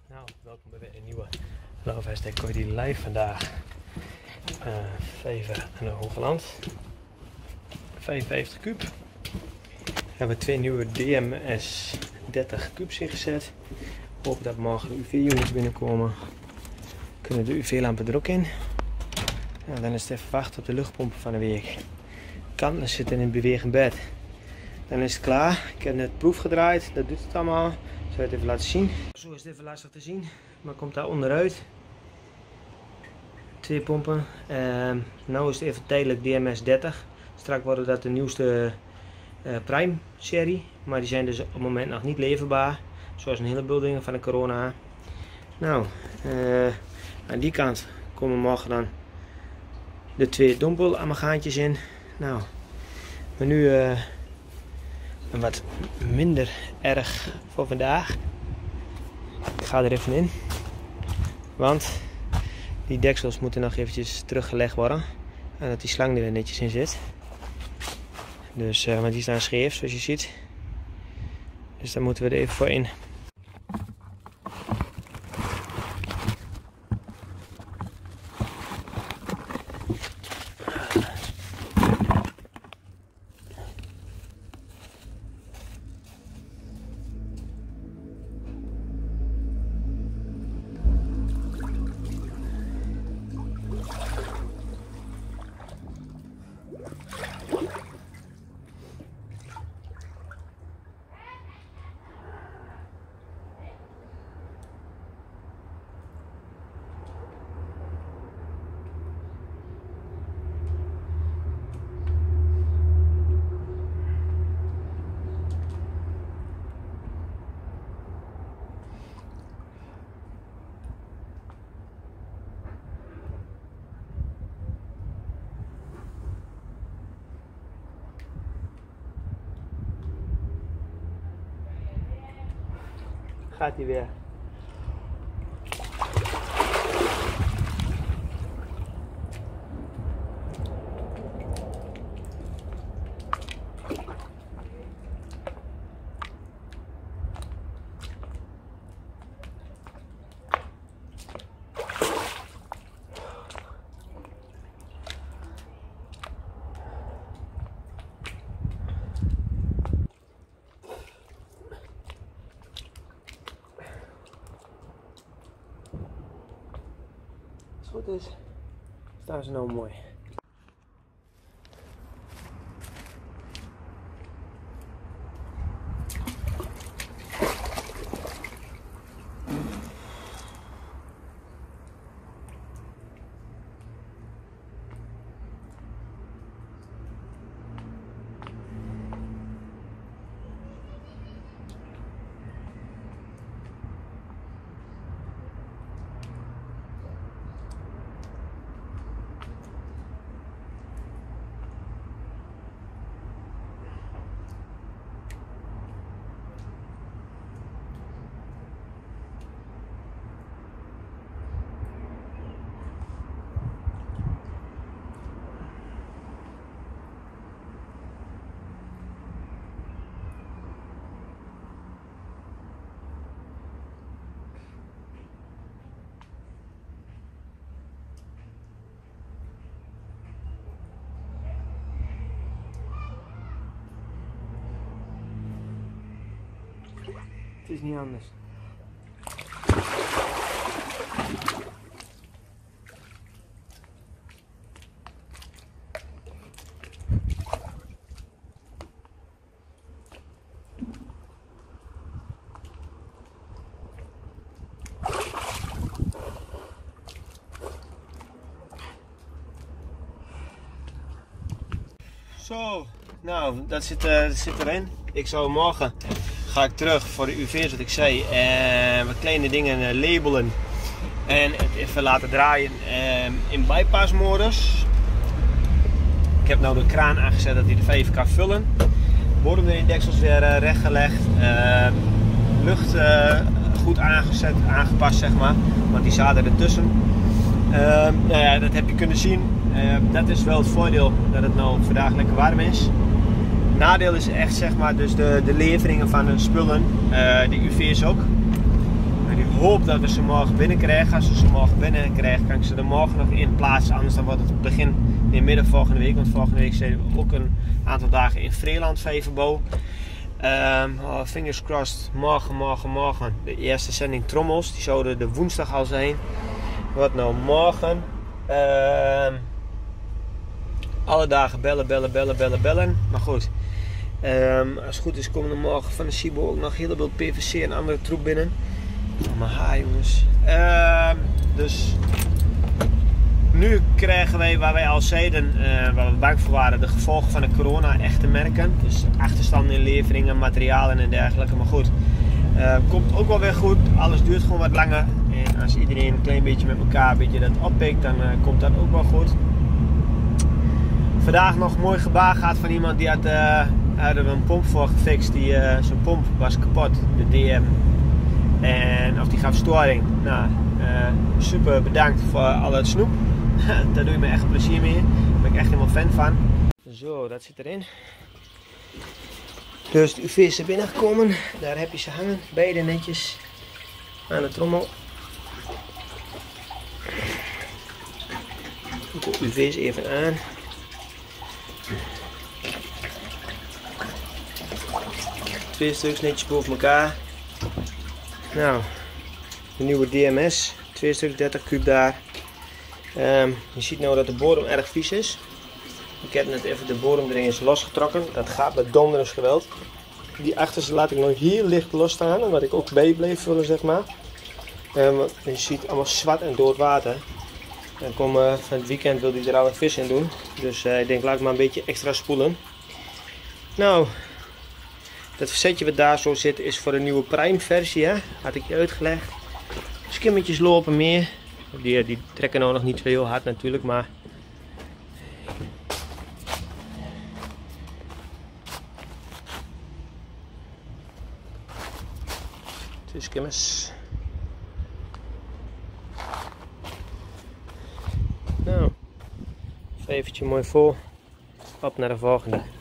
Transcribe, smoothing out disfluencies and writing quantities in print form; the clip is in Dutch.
Nou, welkom bij weer een nieuwe Love Hashtag Cordy Live vandaag. Vever en Hoogland. 55 kuub. We hebben twee nieuwe DMS 30 kubes ingezet. Hopen dat morgen de UV-units binnenkomen. Kunnen de UV-lampen er ook in. Ja, dan is het even wachten op de luchtpompen van de week. Kanten zitten in een bewegend bed. Dan is het klaar. Ik heb net proef gedraaid. Dat doet het allemaal. Ik zal het even laten zien. Zo is het even lastig te zien. Maar komt daar onderuit. Twee pompen. Nou is het even tijdelijk DMS 30. Straks worden dat de nieuwste Prime serie. Maar die zijn dus op het moment nog niet leverbaar. Zoals een heleboel dingen van de corona. Nou, aan die kant komen morgen dan de twee dompelamagaantjes in. Nou, maar nu een wat minder erg voor vandaag. Ik ga er even in. Want die deksels moeten nog eventjes teruggelegd worden. En dat die slang er weer netjes in zit. Dus, want die staan scheef zoals je ziet. Dus daar moeten we er even voor in. Gaat hij weer. Goed is, staan ze nou mooi. Het is niet anders. Zo, nou dat zit erin. Ik zou morgen ga ik terug voor de UV's wat ik zei. Wat kleine dingen labelen. En het even laten draaien in bypass modus. Ik heb nou de kraan aangezet dat hij de 5 kan vullen. Bodemdeksels weer rechtgelegd. Lucht goed aangepast zeg maar. Want die zaten ertussen. Nou ja, dat heb je kunnen zien. Dat is wel het voordeel dat het nou vandaag lekker warm is. Nadeel is echt zeg maar dus de leveringen van de spullen, de UV's ook. De hoop dat we ze morgen binnenkrijgen. Als we ze morgen binnenkrijgen, kan ik ze er morgen nog in plaatsen. Anders dan wordt het begin in de midden volgende week. Want volgende week zijn we ook een aantal dagen in Vreeland vijverbouw. Fingers crossed, morgen de eerste zending trommels. Die zouden de woensdag al zijn. Wat nou morgen? Alle dagen bellen. Maar goed, als het goed is komen er morgen van de Cibo ook nog een heleboel PVC en andere troep binnen. Maar jongens. Dus nu krijgen wij, waar wij al zeiden, waar we bang voor waren, de gevolgen van de corona echt te merken. Dus achterstand in leveringen, materialen en dergelijke. Maar goed, komt ook wel weer goed. Alles duurt gewoon wat langer. En als iedereen een klein beetje met elkaar een beetje dat oppikt, dan komt dat ook wel goed. Vandaag nog een mooi gebaar gehad van iemand die hadden we een pomp voor gefixt. Zijn pomp was kapot, de DM. En of die gaf storing. Nou, super bedankt voor al het snoep. Daar doe je me echt plezier mee. Daar ben ik echt helemaal fan van. Zo, dat zit erin. Dus de UV's er binnen gekomen. Daar heb je ze hangen. Beide netjes aan de trommel. Ik doe de UV's even aan. Twee stuks netjes boven elkaar. Nou, de nieuwe DMS. 2 stuks 30 kuub daar. Je ziet nou dat de bodem erg vies is. Ik heb net even de bodem er eens losgetrokken. Dat gaat met donderens geweld. Die achterste laat ik nog hier licht los staan, omdat ik ook bij bleef vullen, zeg maar. Want je ziet allemaal zwart en dood water. En van het weekend wil hij er al een vis in doen. Dus ik denk, laat ik maar een beetje extra spoelen. Nou, dat verzetje wat daar zo zit is voor de nieuwe Prime versie, hè? Had ik je uitgelegd. Skimmetjes lopen meer. Die trekken nou nog niet zo heel hard natuurlijk, maar... Twee skimmers. Nou, vijvertje mooi vol. Op naar de volgende.